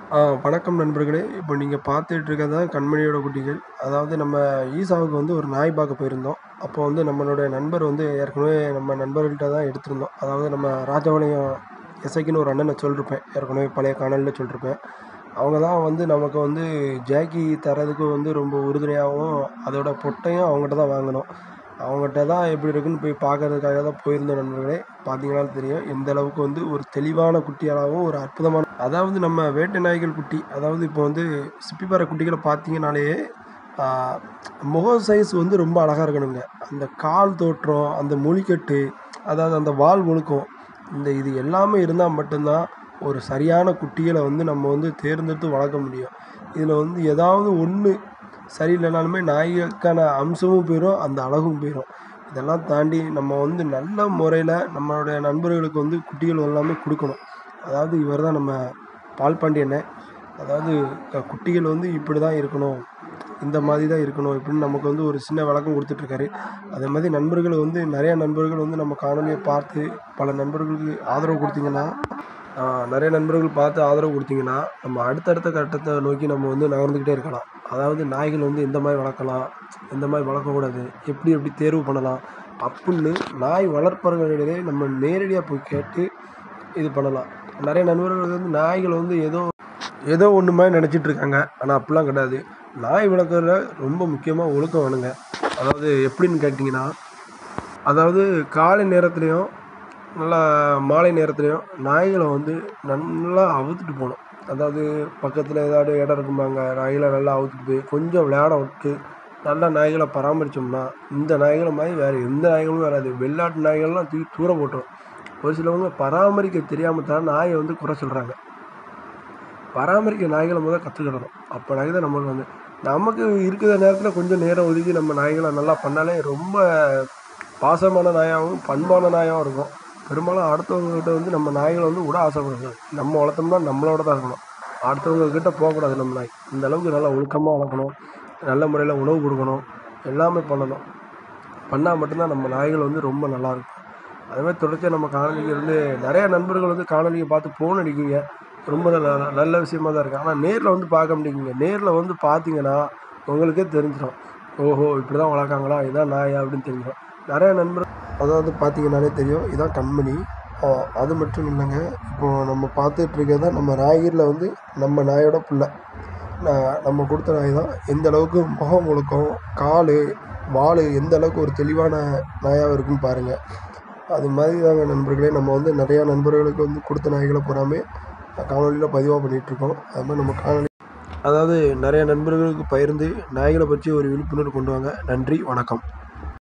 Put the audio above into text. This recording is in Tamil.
வணக்கம் நண்பர்களே. இப்போ நீங்க பார்த்துட்டு இருக்கிறது தான் கண்மணியோட குட்டிகள். அதாவது நம்ம ஈசாவுக்கு வந்து ஒரு நாய் பார்க்க போயிருந்தோம். அப்போ வந்து நம்மளுடைய நண்பர் வந்து ஏற்கனவே நம்ம நண்பர்கள்ட்ட தான் எடுத்திருந்தோம். அதாவது நம்ம ராஜபாளையம் எஸ்ஐக்குன்னு ஒரு அண்ணன சொல்லிருப்பேன். ஏற்கனவே பழைய காணொளில சொல்லிருப்பேன். அவங்க தான் வந்து நமக்கு வந்து ஜாக்கி தர்றதுக்கு வந்து ரொம்ப உறுதுணையாகவும், அதோட பொட்டையும் அவங்ககிட்ட தான் வாங்கினோம். அவங்ககிட்ட தான் எப்படி இருக்குன்னு போய் பார்க்கறதுக்காக தான் போயிருந்தோம் நண்பர்களே. பார்த்தீங்கனாலும் தெரியும். எந்த அளவுக்கு வந்து ஒரு தெளிவான குட்டியாகவும், ஒரு அற்புதமான அதாவது நம்ம வேட்டை நாய்கள் குட்டி. அதாவது இப்போ வந்து சிப்பிப்பாறை குட்டிகள பார்த்தீங்கனாலே, ஆ முகம் சைஸ் வந்து ரொம்ப அழகா இருக்கணுங்க. அந்த கால் தோற்றம், அந்த மொழிக்கட்டு, அதாவது அந்த வால் ஒழுக்கம், இது எல்லாமே இருந்தா மட்டும் தான் ஒரு சரியான குட்டிகள வந்து நம்ம வந்து தேர்ந்தெடுத்து வளர்க்க முடியும். இதில வந்து ஏதாவது ஒண்ணு சரியில்லைனாலுமே நாய்களுக்கான அம்சமும் போயிரும், அந்த அழகும் போயிரும். இதெல்லாம் தாண்டி நம்ம வந்து நல்ல முறையில நம்மளுடைய நண்பர்களுக்கு வந்து குட்டிகள் எல்லாமே குடுக்கணும். அதாவது இவர் தான் நம்ம பால்பாண்டி அண்ணன். அதாவது குட்டிகள் வந்து இப்படி தான் இருக்கணும், இந்த மாதிரி தான் இருக்கணும் இப்படின்னு நமக்கு வந்து ஒரு சின்ன விளக்கம் குடுத்துட்ருக்காரு. அதே மாதிரி நண்பர்கள் வந்து நெறைய நண்பர்கள் வந்து நம்ம காணொளிய பார்த்து பல நண்பர்களுக்கு ஆதரவு குடுத்தீங்கன்னா நெறைய நண்பர்கள் பார்த்து ஆதரவு குடுத்தீங்கன்னா, நம்ம அடுத்தடுத்த கட்டத்த நோக்கி நம்ம வந்து நகர்ந்துக்கிட்டே இருக்கலாம். அதாவது நாய்கள் வந்து எந்த மாரி வளர்க்கலாம், எந்த மாரி வளர்க்கக்கூடாது, எப்படி எப்படி தேர்வு பண்ணலாம் அப்புட்ன்னு நாய் வளர்ப்பவர்களிடையே நம்ம நேரடியா போய் கேட்டு இது பண்ணலாம். நெறைய நண்பர்கள் வந்து நாய்கள் வந்து ஏதோ ஒண்ணு மாரி நெனச்சிட்டு இருக்காங்க. ஆனா அப்படிலாம் கிடையாது. நாய் வளர்க்கறதுல ரொம்ப முக்கியமா ஒழுக்கம் வேணுங்க. அதாவது எப்படின்னு கேட்டீங்கன்னா, அதாவது காலை நேரத்திலயும், நல்லா மாலை நேரத்திலயும் நாய்கள வந்து நல்லா அவுத்துட்டு போணும். அதாவது பக்கத்தில ஏதாவது இடம் இருக்குமாங்க, நாய்கள நல்லா அவுத்துட்டு போய் கொஞ்சம் விளையாட விட்டு, நல்லா நாய்கள பராமரிச்சோம்னா, இந்த நாய்கள மாரி வேற எந்த நாய்களும் வராது. வெளிநாட்டு நாய்கள்லாம் தூக்கி தூர போட்டுரும். ஒரு சிலவங்க பராமரிக்க தெரியாம தான் நாய வந்து குறை சொல்றாங்க. பராமரிக்க நாய்கள மொத கத்துக்கிடணும். அப்பனாவது தான் நம்மளுக்கு வந்து நமக்கு இருக்கிற நேரத்தில கொஞ்சம் நேரம் ஒதுக்கி நம்ம நாய்கள நல்லா பண்ணாலே ரொம்ப பாசமான நாயாவும், பண்பான நாயாவும் இருக்கும். பெரும்பாலும் அடுத்தவங்ககிட்ட வந்து நம்ம நாய்கள வந்து விட ஆசைப்படக்கூடாது. நம்ம வளர்த்தோம்னா நம்மளோட தான் இருக்கணும். அடுத்தவங்க கிட்ட போகக்கூடாது நம்ம நாய். இந்த அளவுக்கு நல்லா ஒழுக்கமா வளர்க்கணும். நல்ல முறையில உணவு குடுக்கணும். எல்லாமே பண்ணணும். பண்ணா மட்டும் தான் நம்ம நாய்கள் வந்து ரொம்ப நல்லாயிருக்கும். அது மாரி தொடர்ச்சியா நம்ம காணொளிகள் வந்து நெறைய நண்பர்கள் வந்து காணொளிய பார்த்து ஃபோன் அடிக்கீங்க. ரொம்ப நல்ல விஷயமா தான் இருக்கு. ஆனா நேர்ல வந்து பார்க்க மாட்டேங்கிறீங்க. நேர்ல வந்து பார்த்தீங்கன்னா, உங்களுக்கே தெரிஞ்சிரும். ஓஹோ! இப்படி தான் வளர்க்காங்களா? இதான் நாயா? அப்படின்னு தெரிஞ்சிரும். நெறைய நண்பர்கள் அதாவது பார்த்தீங்கன்னாலே தெரியும். இதான் கண்மணி. அ அது மட்டும் இல்லங்க. இப்போ நம்ம பார்த்துட்டு இருக்கிறது நம்ம நாய்கள்ல வந்து நம்ம நாயோட புள்ள. நம்ம குடுத்த நாய் தான். எந்த அளவுக்கு முகம் ஒழுக்கம், காலு, வாலு எந்த அளவுக்கு ஒரு தெளிவான நாயா இருக்குன்னு பாருங்க. அது மாதிரி தாங்க நண்பர்களே, நம்ம வந்து நெறையா நண்பர்களுக்கு வந்து குடுத்த நாய்கள பூராமே காணொளியில பதிவா பண்ணிகிட்ருக்கோம். அது மாரி நம்ம காணொளி அதாவது நெறைய நண்பர்களுக்கு பகிர்ந்து நாய்கள பற்றி ஒரு விழிப்புணர்வு கொண்டு வாங்க. நன்றி, வணக்கம்.